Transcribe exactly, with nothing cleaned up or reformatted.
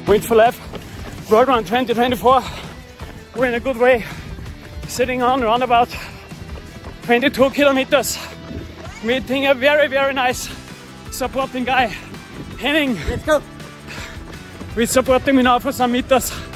Wait for Life World Run twenty twenty-four. We're in a good way, sitting on around about twenty-two kilometers, meeting a very, very nice supporting guy, Henning. Let's go! He's supporting me now for some meters.